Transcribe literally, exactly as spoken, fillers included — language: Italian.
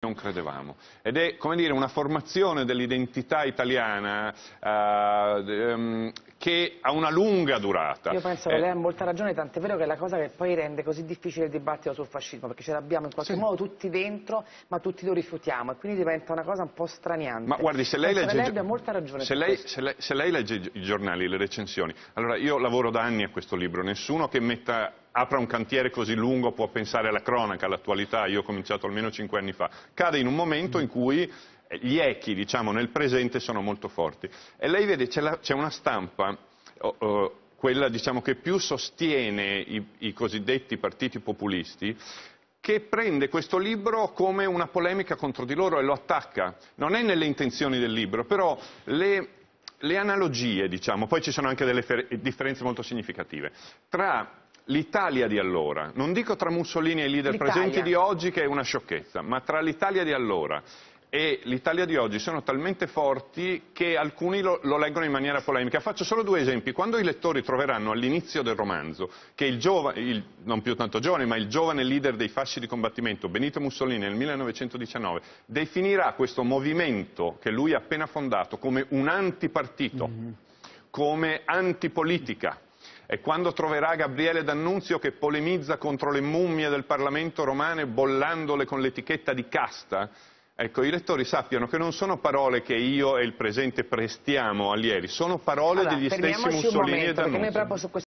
non credevamo. Ed è, come dire, una formazione dell'identità italiana eh, che ha una lunga durata. Io penso che lei ha molta ragione, tant'è vero che è la cosa che poi rende così difficile il dibattito sul fascismo, perché ce l'abbiamo in qualche sì. modo tutti dentro, ma tutti lo rifiutiamo, e quindi diventa una cosa un po' straniante. Ma guardi, se lei, legge, lei abbia molta ragione se, lei, se, lei, se lei legge i giornali, le recensioni, allora io lavoro da anni a questo libro, nessuno che metta, apra un cantiere così lungo può pensare alla cronaca, all'attualità, io ho cominciato almeno cinque anni fa, cade in un momento in cui gli echi, diciamo, nel presente sono molto forti. E lei vede, c'è una stampa, oh, oh, quella diciamo, che più sostiene i, i cosiddetti partiti populisti, che prende questo libro come una polemica contro di loro e lo attacca. Non è nelle intenzioni del libro, però le, le analogie, diciamo, poi ci sono anche delle differenze molto significative, tra l'Italia di allora, non dico tra Mussolini e i leader presenti di oggi che è una sciocchezza, ma tra l'Italia di allora e l'Italia di oggi sono talmente forti che alcuni lo, lo leggono in maniera polemica. Faccio solo due esempi. Quando i lettori troveranno all'inizio del romanzo che il giovane, il, non più tanto giovane, ma il giovane leader dei fasci di combattimento, Benito Mussolini, nel millenovecentodiciannove, definirà questo movimento che lui ha appena fondato come un antipartito, mm-hmm. come antipolitica. E quando troverà Gabriele D'Annunzio che polemizza contro le mummie del Parlamento romane bollandole con l'etichetta di casta, ecco, i lettori sappiano che non sono parole che io e il presente prestiamo agli ieri, sono parole allora, degli stessi Mussolini e D'Annunzio.